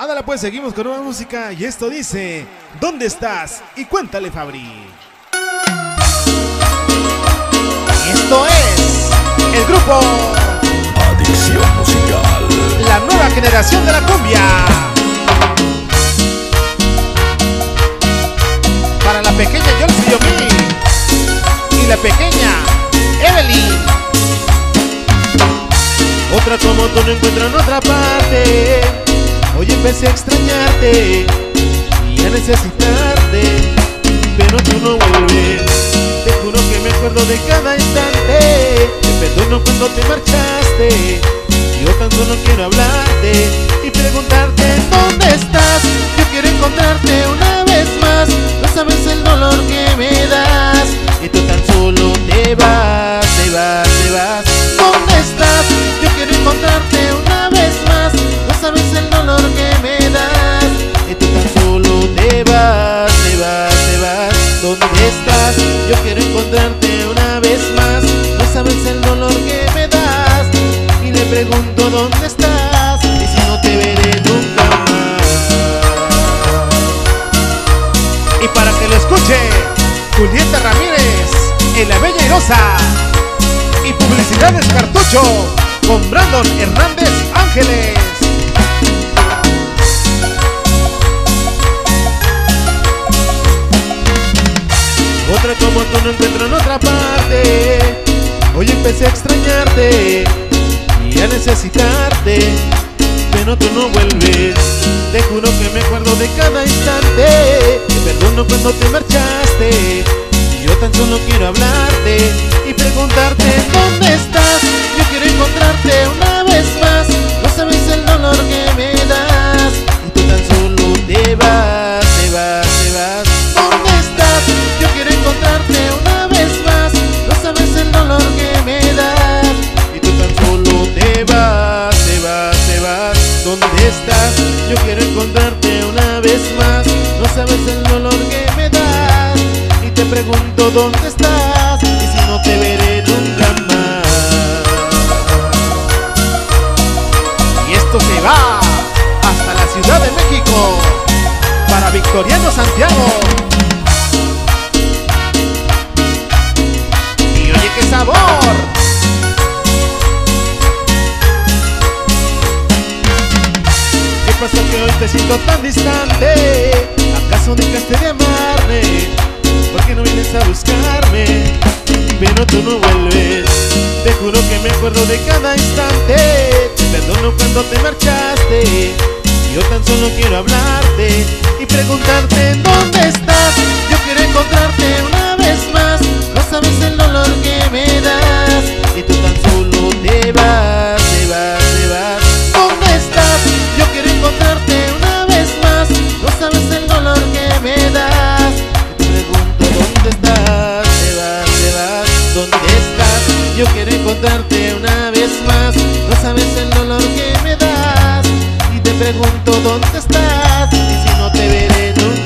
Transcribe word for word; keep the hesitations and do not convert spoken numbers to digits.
Ándale pues, seguimos con nueva música y esto dice: ¿dónde estás? Y cuéntale, Fabri. Y esto es el grupo Adicción Musical, la nueva generación de la cumbia. Para la pequeña Yolsi Yomi y la pequeña Evelyn. Otra como tú no encuentro en otra parte. Hoy empecé a extrañarte y a necesitarte, pero tú no vuelves. Te juro que me acuerdo de cada instante. Te perdono cuando te marchaste. Yo tan solo quiero hablarte y preguntarte dónde estás. Yo quiero encontrarte una vez más. No sabes el dolor que me das y tú tan solo te vas, te vas, te vas. ¿Dónde estás? Yo quiero encontrarte una vez más. No sabes el dolor que me das y tú tan solo te vas, te vas, te vas. ¿Dónde estás? Yo quiero encontrarte una vez más. No sabes el dolor que me das y le pregunto dónde estás y si no te veré nunca más. Y para que lo escuche Julieta Ramírez en La Bella Airosa y Publicidades Cartucho con Brandon Hernández Ángeles. Otra como tú no encuentro en otra parte. Hoy empecé a extrañarte y a necesitarte, pero tú no vuelves. Te juro que me acuerdo de cada instante. Te perdono cuando te marchaste. Y yo tan solo quiero hablarte y preguntarte dónde estás. Yo quiero encontrarte una vez más. No sabes el dolor que me das y tú tan solo te vas, te vas, te vas. ¿Dónde estás? Yo quiero encontrarte una vez más. No sabes el dolor que me das y tú tan solo te vas, te vas, te vas. ¿Dónde estás? Yo quiero encontrarte una vez más. No sabes el dolor que me das y te pregunto dónde estás y si no te veré nunca más. Y esto se va hasta la Ciudad de México para Victoriano Santiago. Y oye qué sabor. ¿Qué pasa que hoy te siento tan distante? ¿Acaso dejaste de amarme? ¿Por qué no vienes a buscarme? Pero tú no vuelves. Te juro que me acuerdo de cada instante. Te perdono cuando te marchaste. Yo tan solo quiero hablarte y preguntarte dónde estás. Yo quiero encontrarte una vez más. No sabes el dolor que me das y tú tan solo te vas, te vas, te vas. ¿Dónde estás? Yo quiero encontrarte una vez más. No sabes el dolor que me das y te pregunto dónde estás. Te vas, te vas. ¿Dónde estás? Yo quiero encontrarte una vez más. No sabes el dolor que me das y te pregunto dónde estás y si no te veré nunca.